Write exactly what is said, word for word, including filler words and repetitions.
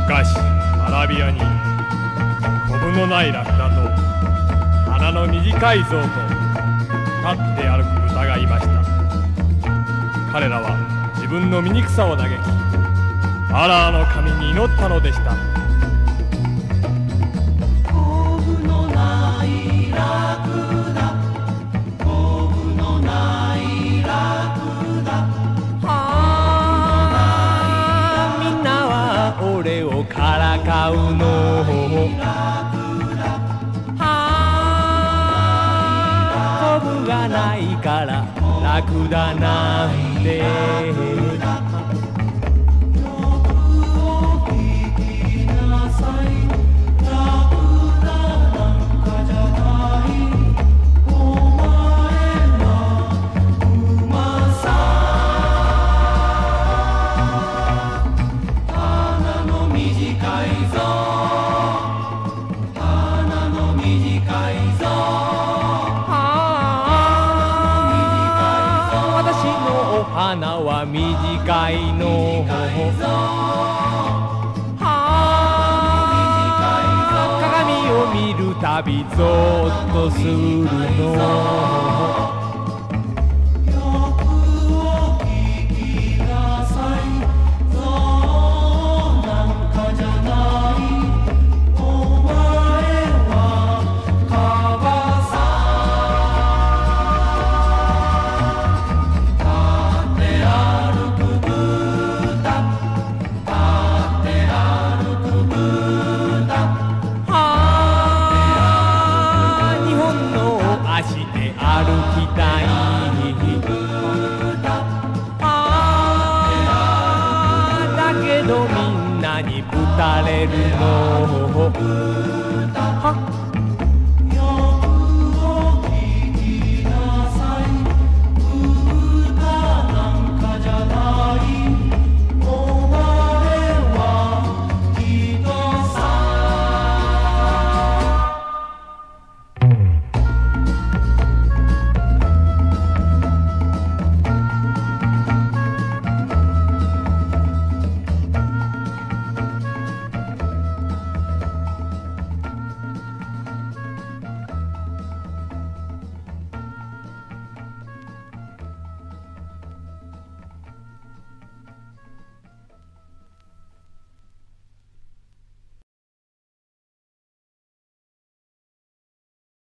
昔アラビアにコブのないラクダと鼻の短い象と立って歩く豚がいました。彼らは自分の醜さを嘆き、アラーの神に祈ったのでした。 コブのないラクダ、コブのないラクダ、はあ、みんなは俺をからかうの。コブがないからラクダなんて。花は短いの。鏡を見るたびゾッとするの。みんなにぶたれるの。は